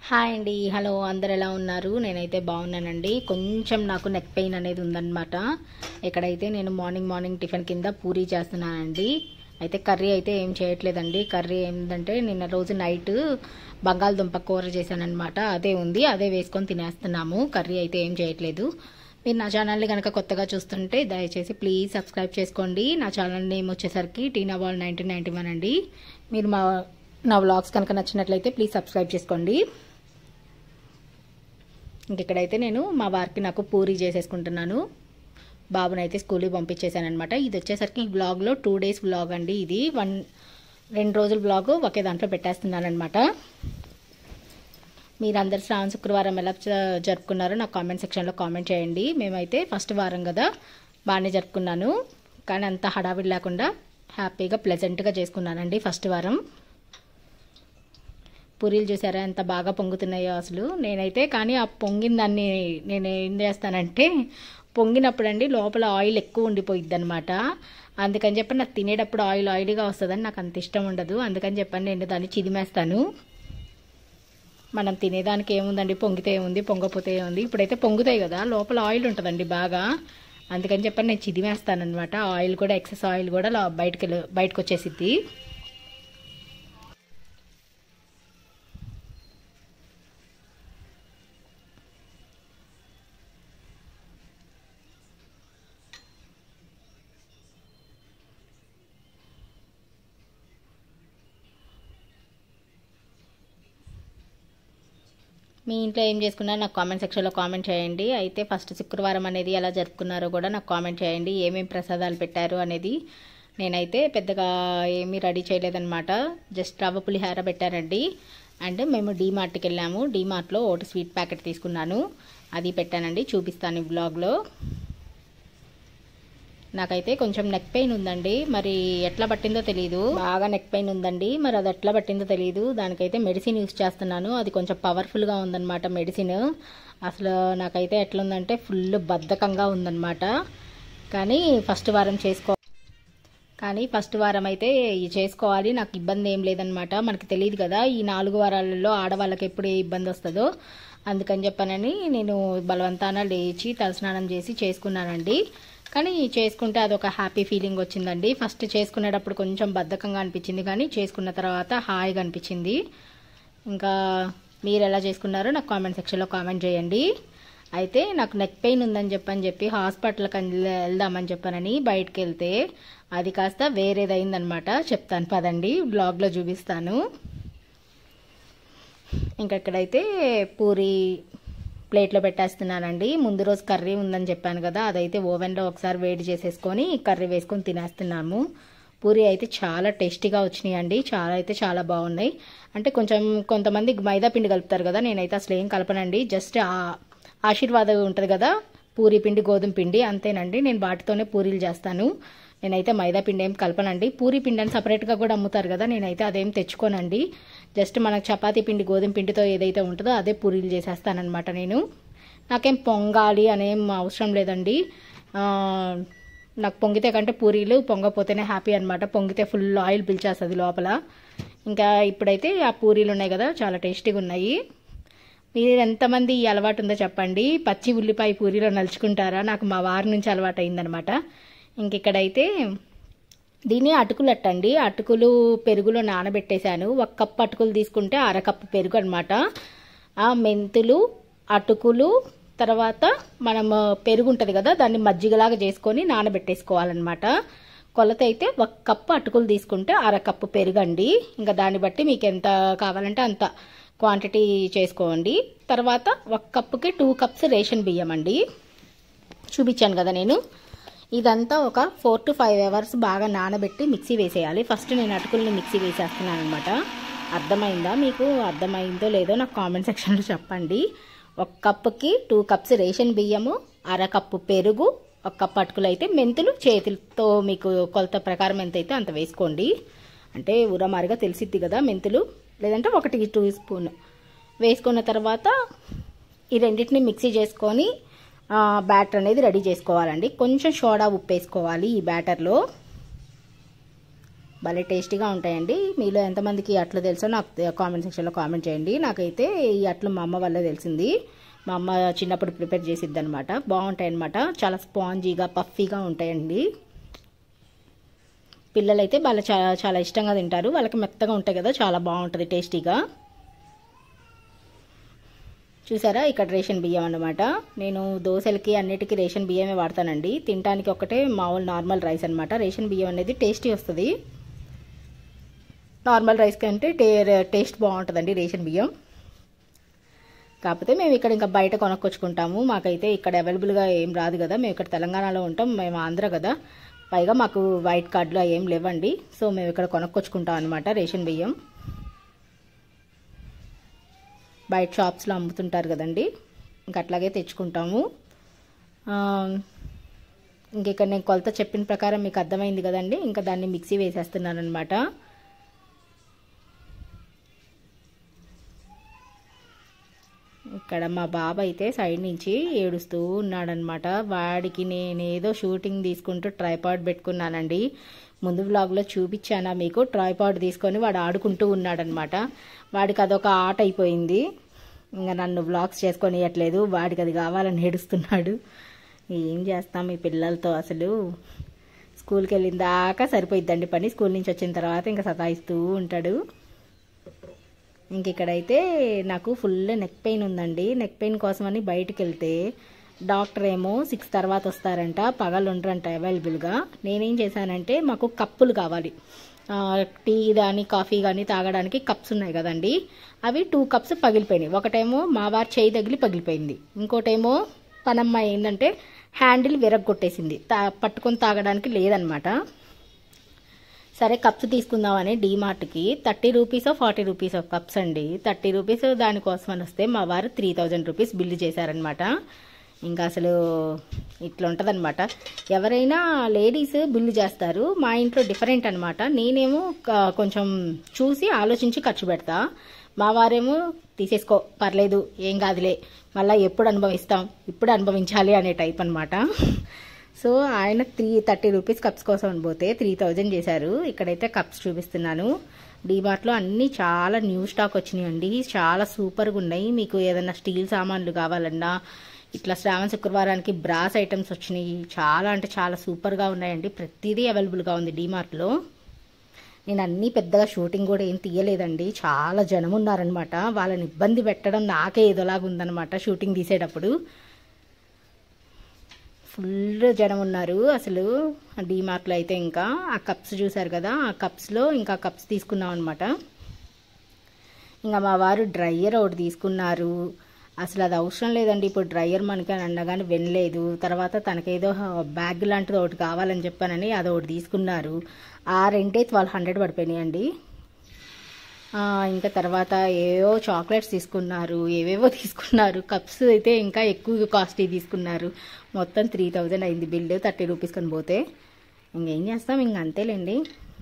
Hi అండి. Hello, అందరు ఎలా ఉన్నారు? నేనైతే బాగున్నానండి. కొంచెం నాకు నెక్ పెయిన్ అనేది ఉందన్నమాట. ఇక్కడైతే నేను మార్నింగ్ టిఫిన్ కింద పూరీ చేస్తున్నానండి. అయితే కర్రీ అయితే ఏం చేయట్లేదండి. కర్రీ ఏంటంటే నిన్న రోజు నైట్ బంగాళదుంప కూర చేశానన్నమాట. అదే ఉంది, అదే వేసుకొని తినేస్తున్నాము. కర్రీ అయితే ఏం చేయట్లేదు. మీరు నా ఛానల్ని కనుక కొత్తగా చూస్తుంటే దయచేసి ప్లీజ్ సబ్స్క్రైబ్ చేసుకోండి. నా ఛానల్ నేమ్ వచ్చేసరికి టీనా బాల్ 1991 అండి. మీరు నా వ్లాగ్స్ కనుక నచ్చినట్లయితే ప్లీజ్ సబ్స్క్రైబ్ చేసుకోండి. ఇంకెక్కడైతే నేను మా వారికి నాకు పూరీ చేసేసుకుంటున్నాను. బాబునైతే స్కూల్కి పంపించేశాను అనమాట. ఇది వచ్చేసరికి ఈ బ్లాగ్లో 2 days బ్లాగ్ అండి. ఇది 2 రోజుల బ్లాగ్ ఒకే దాంట్లో పెట్టేస్తున్నాను అనమాట. మీరందరు శ్రావణ శుక్రవారం ఎలా జరుపుకున్నారో నాకు కామెంట్ సెక్షన్లో కామెంట్ చేయండి. మేమైతే ఫస్ట్ వారం కదా, బాగానే జరుపుకున్నాను. కానీ అంత హడావిడి లేకుండా హ్యాపీగా ప్లెజెంట్గా చేసుకున్నానండి ఫస్ట్ వారం. పూరీలు చూసారా ఎంత బాగా పొంగుతున్నాయో అసలు. నేనైతే కానీ ఆ పొంగిన దాన్ని నేను ఏం చేస్తానంటే, పొంగినప్పుడు అండి లోపల ఆయిల్ ఎక్కువ ఉండిపోయిద్ది అనమాట. అందుకని చెప్పి నాకు తినేటప్పుడు ఆయిలీగా వస్తుందని నాకు అంత ఇష్టం ఉండదు. అందుకని చెప్పని నేను దాన్ని చిదిమేస్తాను. మనం తినేదానికి ఏముందండి, పొంగితే ఏముంది, పొంగపోతే ఏముంది. ఇప్పుడైతే పొంగుతాయి కదా, లోపల ఆయిల్ ఉంటుందండి బాగా. అందుకని చెప్పని నేను చిదిమేస్తాను అనమాట. ఆయిల్ కూడా, ఎక్సెస్ ఆయిల్ కూడా బయటకు వచ్చేసిద్ది. మీ ఇంట్లో ఏం చేసుకున్నారో నాకు కామెంట్ సెక్షన్లో కామెంట్ చేయండి. అయితే ఫస్ట్ శుక్రవారం అనేది ఎలా జరుపుకున్నారో కూడా నాకు కామెంట్ చేయండి. ఏమేమి ప్రసాదాలు పెట్టారు అనేది. నేనైతే పెద్దగా ఏమీ రెడీ చేయలేదన్నమాట. జస్ట్ రవ్వ పులిహార పెట్టారండి. అండ్ మేము డీమార్ట్కి వెళ్ళాము. డీమార్ట్లో ఒకటి స్వీట్ ప్యాకెట్ తీసుకున్నాను, అది పెట్టానండి. చూపిస్తాను ఈ బ్లాగ్లో. నాకైతే కొంచెం నెక్ పెయిన్ ఉందండి. మరి ఎట్లా పట్టిందో తెలియదు. బాగా నెక్ పెయిన్ ఉందండి. మరి అది ఎట్లా పట్టిందో తెలియదు. దానికైతే మెడిసిన్ యూస్ చేస్తున్నాను. అది కొంచెం పవర్ఫుల్గా ఉందన్నమాట మెడిసిన్. అసలు నాకైతే ఎట్లుందంటే ఫుల్ బద్ధకంగా ఉందన్నమాట. కానీ ఫస్ట్ వారం అయితే చేసుకోవాలి. నాకు ఇబ్బంది ఏం లేదనమాట. మనకి తెలియదు కదా ఈ 4 వారాలలో ఆడవాళ్ళకి ఎప్పుడు ఏ ఇబ్బంది వస్తుందో. అందుకని చెప్పానని నేను బలవంతాన లేచి తలస్నానం చేసి చేసుకున్నానండి. కానీ చేసుకుంటే అదొక హ్యాపీ ఫీలింగ్ వచ్చిందండి. ఫస్ట్ చేసుకునేటప్పుడు కొంచెం బద్ధకంగా అనిపించింది, కానీ చేసుకున్న తర్వాత హాయిగా అనిపించింది. ఇంకా మీరు ఎలా చేసుకున్నారో నాకు కామెంట్ సెక్షన్లో కామెంట్ చేయండి. అయితే నాకు నెక్ పెయిన్ ఉందని చెప్పి హాస్పిటల్కి వెళ్దామని చెప్పానని బయటకు వెళ్తే అది కాస్త వేరేదైందనమాట. చెప్తాను పదండి, బ్లాగ్లో చూపిస్తాను. ఇంకెక్కడైతే పూరి ప్లేట్లో పెట్టేస్తున్నానండి. ముందు రోజు కర్రీ ఉందని చెప్పాను కదా, అదైతే ఓవెన్లో ఒకసారి వేడి చేసేసుకొని కర్రీ వేసుకొని తినేస్తున్నాము. పూరి అయితే చాలా టేస్టీగా వచ్చినాయి అండి. చాలా బాగున్నాయి. అంటే కొంతమంది మైదా పిండి కలుపుతారు కదా, నేనైతే అసలు ఏం కలపనండి. జస్ట్ ఆశీర్వాదం ఉంటుంది కదా, పూరి పిండి, గోధుమ పిండి, అంతేనండి. నేను వాటితోనే పూరీలు చేస్తాను. నేనైతే మైదా పిండి ఏం కలపనండి. పూరి పిండి అని సపరేట్గా కూడా అమ్ముతారు కదా, నేనైతే అదేం తెచ్చుకోనండి. జస్ట్ మనకు చపాతీ పిండి, గోధుమ పిండితో ఏదైతే ఉంటుందో అదే పూరీలు చేసేస్తానమాట. నాకేం పొంగాలి అనేం అవసరం లేదండి. నాకు పొంగితే కంటే పూరీలు పొంగపోతేనే హ్యాపీ అనమాట. పొంగితే ఫుల్ ఆయిల్ పిలిచేస్తుంది లోపల. ఇంకా ఇప్పుడైతే ఆ పూరీలు ఉన్నాయి కదా, చాలా టేస్టీగా ఉన్నాయి. మీరు ఎంతమంది ఈ అలవాటు ఉందో చెప్పండి. పచ్చి ఉల్లిపాయ పూరీలో నలుచుకుంటారా? నాకు మా వారి నుంచి అలవాటు అయిందనమాట. ఇంకెక్కడైతే దీన్ని అటుకులు అట్టండి. అటుకులు పెరుగులో నానబెట్టేశాను. 1 కప్పు అటుకులు తీసుకుంటే 1/2 కప్పు పెరుగు అనమాట. ఆ మెంతులు, అటుకులు, తర్వాత మనం పెరుగు ఉంటుంది కదా, దాన్ని మజ్జిగలాగా చేసుకొని నానబెట్టేసుకోవాలన్నమాట. కొలత అయితే 1 కప్పు అటుకులు తీసుకుంటే 1/2 కప్పు పెరుగు అండి. ఇంకా దాన్ని బట్టి మీకు ఎంత కావాలంటే అంత క్వాంటిటీ చేసుకోండి. తర్వాత 1 కప్పుకి 2 కప్స్ రేషన్ బియ్యం అండి. చూపించాను కదా నేను. ఇదంతా ఒక 4 to 5 hours బాగా నానబెట్టి మిక్సీ వేసేయాలి. ఫస్ట్ నేను అటుకుల్ని మిక్సీ వేసేస్తున్నాను అనమాట. అర్థమైందా మీకు? అర్థమైందో లేదో నాకు కామెంట్ సెక్షన్లో చెప్పండి. 1 కప్పుకి 2 కప్స్ రేషన్ బియ్యము, 1/2 కప్పు పెరుగు, 1 కప్పు అటుకులు. అయితే మెంతులు చేతులతో మీకు కొలత ప్రకారం ఎంత అయితే అంత వేసుకోండి. అంటే ఉరమారిగా తెలిసిద్ది కదా మెంతులు. లేదంటే 1 teaspoon వేసుకున్న తర్వాత ఈ రెండింటిని మిక్సీ చేసుకొని బ్యాటర్ అనేది రెడీ చేసుకోవాలండి. కొంచెం సోడా ఉప్పు వేసుకోవాలి ఈ బ్యాటర్లో. భలే టేస్టీగా ఉంటాయండి. మీలో ఎంతమందికి ఈ అట్లు తెలుసో నాకు కామెంట్ సెక్షన్లో కామెంట్ చేయండి. నాకైతే ఈ అట్లు మా అమ్మ వల్లే తెలిసింది. మా అమ్మ చిన్నప్పుడు ప్రిపేర్ చేసిద్ది అనమాట. బాగుంటాయి అనమాట, చాలా స్పాంజీగా పఫీగా ఉంటాయండి. పిల్లలైతే చాలా చాలా ఇష్టంగా తింటారు. వాళ్ళకి మెత్తగా ఉంటాయి కదా, చాలా బాగుంటుంది టేస్టీగా. చూసారా, ఇక్కడ రేషన్ బియ్యం అన్నమాట. నేను దోశలకి అన్నిటికీ రేషన్ బియ్యమే వాడతానండి. తినడానికి ఒకటే మామూలు నార్మల్ రైస్ అనమాట. రేషన్ బియ్యం అనేది టేస్టీ వస్తుంది. నార్మల్ రైస్ కంటే టేస్ట్ బాగుంటుందండి రేషన్ బియ్యం. కాకపోతే మేము ఇక్కడ ఇంకా బయట కొనుక్కొచ్చుకుంటాము. మాకైతే ఇక్కడ అవైలబుల్గా ఏం రాదు కదా, మేము ఇక్కడ తెలంగాణలో ఉంటాం, మేము ఆంధ్ర కదా, పైగా మాకు వైట్ కార్డులు ఏం లేవండి. సో మేము ఇక్కడ కొనుక్కొచ్చుకుంటాం అనమాట రేషన్ బియ్యం. బయట షాప్స్లో అమ్ముతుంటారు కదండి, ఇంక అట్లాగే తెచ్చుకుంటాము. ఇంక ఇక్కడ నేను కొలత చెప్పిన ప్రకారం మీకు అర్థమైంది కదండి. ఇంకా దాన్ని మిక్సీ వేసేస్తున్నాను అనమాట. ఇక్కడ మా బాబు అయితే సైడ్ నుంచి ఏడుస్తూ ఉన్నాడనమాట. వాడికి నేనేదో షూటింగ్ తీసుకుంటూ ట్రైపాడ్ పెట్టుకున్నానండి. ముందు వ్లాగ్లో చూపించానా మీకు, ట్రైపాడ్ తీసుకొని వాడు ఆడుకుంటూ ఉన్నాడనమాట. వాడికి అదొక ఆట అయిపోయింది. ఇంకా నన్ను వ్లాగ్స్ చేసుకొని ఇవ్వట్లేదు, వాడికి అది కావాలని ఏడుస్తున్నాడు. ఏం చేస్తాం ఈ పిల్లలతో, అసలు స్కూల్కి వెళ్ళిన దాకా సరిపోయిద్దండి పని. స్కూల్ నుంచి వచ్చిన తర్వాత ఇంకా సతాయిస్తూ ఉంటాడు. ఇంక ఇక్కడైతే నాకు ఫుల్ నెక్ పెయిన్ ఉందండి. నెక్ పెయిన్ కోసమని బయటికి వెళ్తే డాక్టర్ ఏమో 6 తర్వాత వస్తారంట, పగలు ఉండరంట అవైలబుల్గా. నేనేం చేశానంటే, మాకు కప్పులు కావాలి, టీ కానీ కాఫీ కానీ తాగడానికి కప్స్ ఉన్నాయి కదండి, అవి 2 కప్స్ పగిలిపోయినాయి. ఒకటేమో మా వారి చేయి తగిలి పగిలిపోయింది, ఇంకోటేమో పనమ్మాయి ఏంటంటే హ్యాండిల్ విరగొట్టేసింది, పట్టుకొని తాగడానికి లేదనమాట. సరే కప్స్ తీసుకుందామని డీమార్ట్కి 30 రూపీసో 40 రూపీసో కప్స్ అండి. 30 రూపీస్ దానికోసం అని వస్తే మా వారు 3000 రూపీస్ బిల్లు చేశారనమాట. ఇంకా అసలు ఇట్లా ఉంటుందన్నమాట. ఎవరైనా లేడీస్ బిల్లు చేస్తారు, మా ఇంట్లో డిఫరెంట్ అనమాట. నేనేమో కొంచెం చూసి ఆలోచించి ఖర్చు పెడతా, మా వారేమో తీసేసుకో పర్లేదు ఏం కాదులే, మళ్ళీ ఎప్పుడు అనుభవిస్తాం, ఇప్పుడు అనుభవించాలి అనే టైప్ అనమాట. సో ఆయన 30 రూపీస్ కప్స్ కోసం అని పోతే 3000 చేశారు. ఇక్కడైతే కప్స్ చూపిస్తున్నాను. డీమార్ట్లో అన్నీ చాలా న్యూ స్టాక్ వచ్చినాయండి, చాలా సూపర్గా ఉన్నాయి. మీకు ఏదైనా స్టీల్ సామాన్లు కావాలన్నా, ఇట్లా శ్రావణ శుక్రవారానికి బ్రాస్ ఐటమ్స్ వచ్చినాయి. చాలా అంటే చాలా సూపర్గా ఉన్నాయండి. ప్రతిదీ అవైలబుల్గా ఉంది డీమార్ట్లో. నేను అన్నీ పెద్దగా షూటింగ్ కూడా ఏం తీయలేదండి, చాలా జనం ఉన్నారనమాట. వాళ్ళని ఇబ్బంది పెట్టడం నాకే ఏదోలాగా ఉందన్నమాట. షూటింగ్ తీసేటప్పుడు ఫుల్ జనం ఉన్నారు అసలు డీమార్ట్లో అయితే. ఇంకా ఆ కప్స్ చూసారు కదా, ఆ కప్స్లో ఇంకా కప్స్ తీసుకున్నాం అనమాట. ఇంకా మా వారు డ్రయ్యర్ ఒకటి తీసుకున్నారు. అసలు అది అవసరం లేదండి ఇప్పుడు డ్రయ్యర్ మనకి అని అన్నగానే వినలేదు. తర్వాత తనకేదో బ్యాగ్ లాంటిది ఒకటి కావాలని చెప్పానని అది ఒకటి తీసుకున్నారు. ఆ రెండే 1200 పడిపోయినాయండి. ఇంకా తర్వాత ఏవో చాక్లెట్స్ తీసుకున్నారు, ఏవేవో తీసుకున్నారు. కప్స్ అయితే ఇంకా ఎక్కువ కాస్ట్లీ తీసుకున్నారు. మొత్తం 3000 అయింది బిల్లు, 30 రూపీస్ కొని పోతే. ఇంకేం చేస్తాం, ఇంక అంతేలేండి.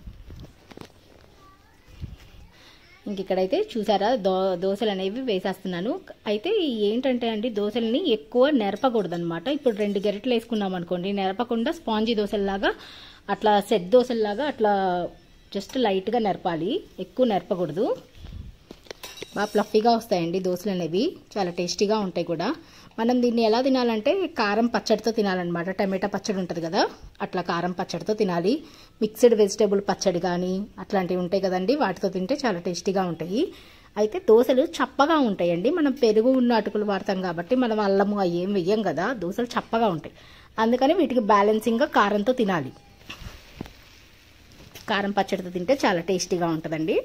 ఇంక ఇక్కడైతే చూసారా దోశలు అనేవి వేసేస్తున్నాను. అయితే ఏంటంటే అండి, దోశలని ఎక్కువ నెరపకూడదు అనమాట. ఇప్పుడు 2 గరిటెలు వేసుకున్నాం అనుకోండి, నెరపకుండా స్పాంజీ దోశల్లాగా అట్లా సెట్ దోశల్లాగా అట్లా జస్ట్ లైట్గా నెరపాలి, ఎక్కువ నెరపకూడదు. బాగా ఫ్లఫీగా వస్తాయండి దోశలు అనేవి, చాలా టేస్టీగా ఉంటాయి కూడా. మనం దీన్ని ఎలా తినాలంటే కారం పచ్చడితో తినాలన్నమాట. టమాటా పచ్చడి ఉంటుంది కదా, అట్లా కారం పచ్చడితో తినాలి. మిక్స్డ్ వెజిటేబుల్ పచ్చడి కానీ అట్లాంటివి ఉంటాయి కదండి, వాటితో తింటే చాలా టేస్టీగా ఉంటాయి. అయితే దోశలు చప్పగా ఉంటాయండి. మనం పెరుగు ఉన్న అటుకులు వాడతాం కాబట్టి మనం అల్లము అవి ఏం వెయ్యం కదా, దోశలు చప్పగా ఉంటాయి. అందుకని వీటికి బ్యాలెన్సింగ్గా కారంతో తినాలి. కారం పచ్చడితో తింటే చాలా టేస్టీగా ఉంటుందండి.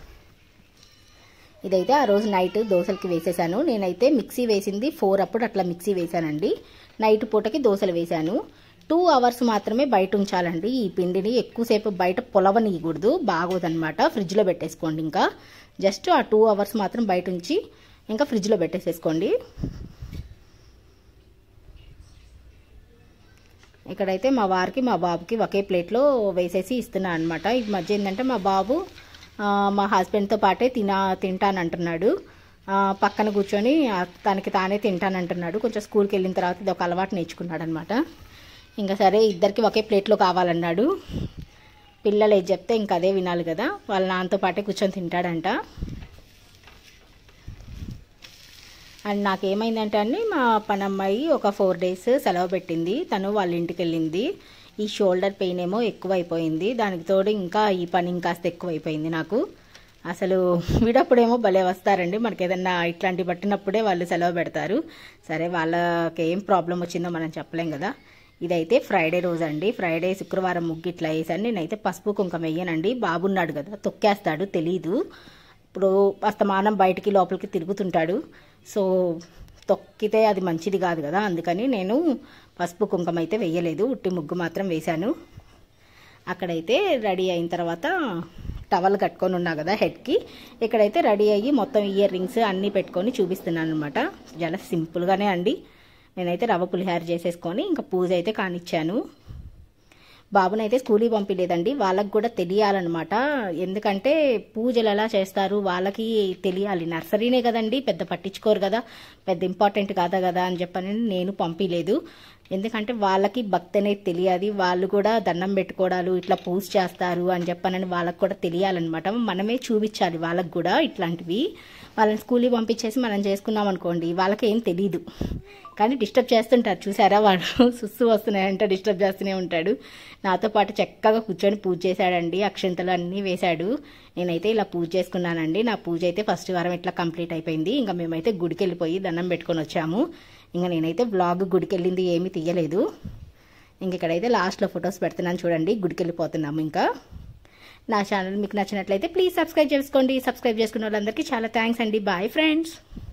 ఇదైతే ఆ రోజు నైట్ దోశలకి వేసేసాను. నేనైతే మిక్సీ వేసింది 4 అప్పుడు అట్లా మిక్సీ వేసానండి. నైట్ పూటకి దోశలు వేసాను. 2 అవర్స్ మాత్రమే బయట ఉంచాలండి. ఈ పిండిని ఎక్కువసేపు బయట పొలవనీయకూడదు, బాగోదన్నమాట. ఫ్రిడ్జ్లో పెట్టేసుకోండి. ఇంకా జస్ట్ ఆ 2 అవర్స్ మాత్రం బయట ఉంచి ఇంకా ఫ్రిడ్జ్లో పెట్టేసేసుకోండి. ఇక్కడైతే మా వారికి మా బాబుకి ఒకే ప్లేట్లో వేసేసి ఇస్తున్నాను అనమాట. ఈ మధ్య ఏంటంటే మా బాబు మా హస్బెండ్తో పాటే తింటానంటున్నాడు. పక్కన కూర్చొని తనకి తానే తింటానంటున్నాడు. కొంచెం స్కూల్కి వెళ్ళిన తర్వాత ఇది ఒక అలవాటు నేర్చుకున్నాడు అనమాట. ఇంకా సరే ఇద్దరికి ఒకే ప్లేట్లో కావాలన్నాడు. పిల్లలు ఏది చెప్తే ఇంకా అదే వినాలి కదా, వాళ్ళ నాన్నతో పాటే కూర్చొని తింటాడంట. అండ్ నాకేమైందంటే అండి, మా పనమ్మాయి ఒక 4 days సెలవు పెట్టింది, తను వాళ్ళ ఇంటికి వెళ్ళింది. ఈ షోల్డర్ పెయిన్ ఏమో ఎక్కువైపోయింది, దానికి తోడు ఇంకా ఈ పని ఇంకాస్త ఎక్కువైపోయింది నాకు. అసలు వీడప్పుడేమో భలే వస్తారండి, మనకి ఏదన్నా ఇట్లాంటివి పట్టినప్పుడే వాళ్ళు సెలవు పెడతారు. సరే వాళ్ళకి ఏం ప్రాబ్లం వచ్చిందో మనం చెప్పలేం కదా. ఇదైతే ఫ్రైడే రోజు అండి. ఫ్రైడే శుక్రవారం ముగ్గు ఇట్లా వేసాను. నేనైతే పసుపు కుంకుమ వేయనండి, బాబున్నాడు కదా తొక్కేస్తాడు, తెలీదు. ఇప్పుడు అస్తమానం బయటికి లోపలికి తిరుగుతుంటాడు, సో తొక్కితే అది మంచిది కాదు కదా, అందుకని నేను పసుపు కుంకుమ అయితే వేయలేదు, ఉట్టి ముగ్గు మాత్రం వేశాను. అక్కడైతే రెడీ అయిన తర్వాత టవల్ కట్టుకొని ఉన్నా కదా హెడ్కి, ఇక్కడైతే రెడీ అయ్యి మొత్తం ఇయర్ రింగ్స్ అన్నీ పెట్టుకొని చూపిస్తున్నాను అనమాట. చాలా సింపుల్గానే అండి. నేనైతే రవ్వ పులిహార చేసేసుకొని ఇంకా పూజ అయితే కానిచ్చాను. బాబునైతే స్కూల్కి పంపించలేదండి, వాళ్ళకి కూడా తెలియాలన్నమాట. ఎందుకంటే పూజలు ఎలా చేస్తారు వాళ్ళకి తెలియాలి. నర్సరీనే కదండి, పెద్ద పట్టించుకోరు కదా, పెద్ద ఇంపార్టెంట్ కాదా కదా అని చెప్పని నేను పంపించలేదు. ఎందుకంటే వాళ్ళకి భక్తి అనేది తెలియాలి, వాళ్ళు కూడా దండం పెట్టుకోవడాలు ఇట్లా పూజ చేస్తారు అని చెప్పనని వాళ్ళకి కూడా తెలియాలన్నమాట. మనమే చూపించాలి వాళ్ళకి కూడా ఇట్లాంటివి. వాళ్ళని స్కూల్కి పంపించేసి మనం చేసుకున్నాం అనుకోండి, వాళ్ళకి ఏం తెలీదు, కానీ డిస్టర్బ్ చేస్తుంటారు. చూసారా, వాడు సుస్సు వస్తున్నాయంటే డిస్టర్బ్ చేస్తూనే ఉంటాడు. నాతో పాటు చక్కగా కూర్చొని పూజ చేశాడండి, అక్షంతలు అన్నీ వేశాడు. నేనైతే ఇలా పూజ చేసుకున్నానండి. నా పూజ అయితే ఫస్ట్ వారం ఇట్లా కంప్లీట్ అయిపోయింది. ఇంకా మేమైతే గుడికి వెళ్ళిపోయి దండం పెట్టుకొని వచ్చాము. ఇంకా నేనైతే వ్లాగ్ గుడికి వెళ్ళింది ఏమీ తీయలేదు. ఇంక ఇక్కడైతే లాస్ట్లో ఫొటోస్ పెడుతున్నాను చూడండి, గుడికి వెళ్ళిపోతున్నాము. ఇంకా నా ఛానల్ మీకు నచ్చినట్లయితే ప్లీజ్ సబ్స్క్రైబ్ చేసుకోండి. సబ్స్క్రైబ్ చేసుకున్న వాళ్ళందరికీ చాలా థ్యాంక్స్ అండి. Bye friends.